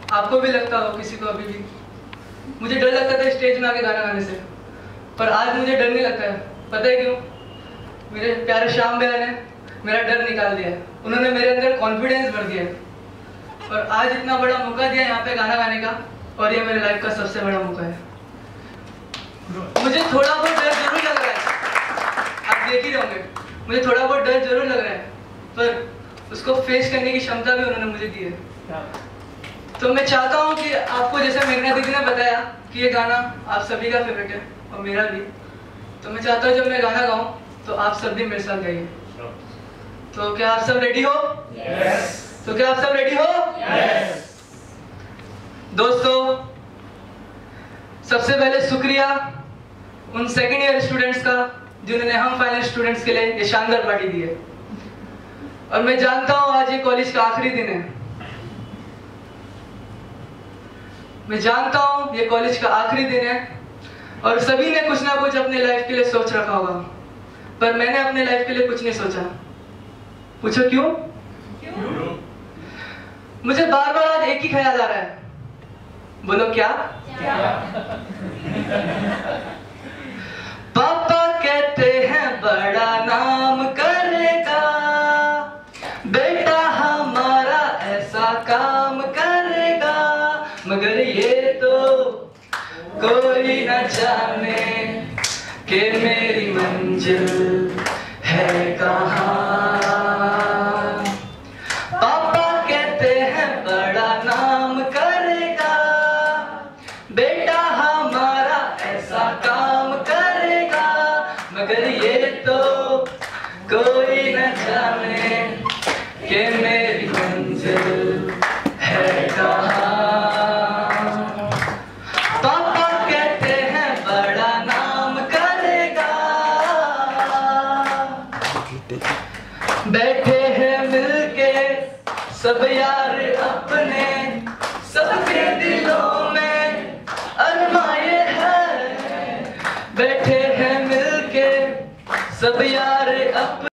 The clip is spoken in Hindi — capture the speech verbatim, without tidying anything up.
आपको भी लगता हो, किसी को अभी भी। मुझे डर लगता था स्टेज में आके गाना गाने से, पर आज मुझे डर नहीं लगता है। पता है क्यों? मेरे प्यारे श्याम भैया ने मेरा डर निकाल दिया है। उन्होंने मेरे अंदर कॉन्फिडेंस भर दिया है और आज इतना बड़ा मौका दिया यहाँ पे गाना गाने का, और ये मेरे लाइफ का सबसे बड़ा मौका है। मुझे थोड़ा बहुत डर जरूर लग रहा है, आप देख ही रहे होंगे। मुझे थोड़ा बहुत डर जरूर लग रहा है, पर उसको फेस करने की क्षमता भी उन्होंने मुझे दी है। तो मैं चाहता हूँ कि आपको, जैसे मेघना दीदी ने बताया कि ये गाना आप सभी का फेवरेट है और मेरा भी, तो मैं चाहता हूँ जब मैं गाना गाऊँ तो आप सब भी मेरे साथ गाइए। तो क्या आप सब रेडी हो? yes. तो क्या आप सब रेडी हो? yes. दोस्तों, सबसे पहले शुक्रिया उन सेकेंड ईयर स्टूडेंट्स का जिन्होंने हम फाइनल स्टूडेंट्स के लिए ये शानदार पार्टी दी है। और मैं जानता हूं आज ये कॉलेज का आखिरी दिन है। मैं जानता हूं ये कॉलेज का आखिरी दिन है और सभी ने कुछ ना कुछ अपने लाइफ के लिए सोच रखा होगा, पर मैंने अपने लाइफ के लिए कुछ नहीं सोचा। पूछो क्यों? क्यों? मुझे बार बार आज एक ही ख्याल आ रहा है। बोलो क्या? क्या? पापा कहते हैं बड़ा नाम करेगा, बेटा हमारा ऐसा काम करेगा, मगर ये तो कोई न जाने कि मेरी मंजिल है कहाँ। पापा कहते हैं बड़ा नाम करेगा, बेटा हमारा ऐसा काम करेगा, मगर ये तो कोई न जाने कि मेरी मंजिल है कहाँ। पापा कहते हैं बड़ा नाम करेगा, बैठे हैं मिलके सब यार अपने, सबके दिलों में अरमाए हैं। बैठे हैं मिलके सब यार अपने।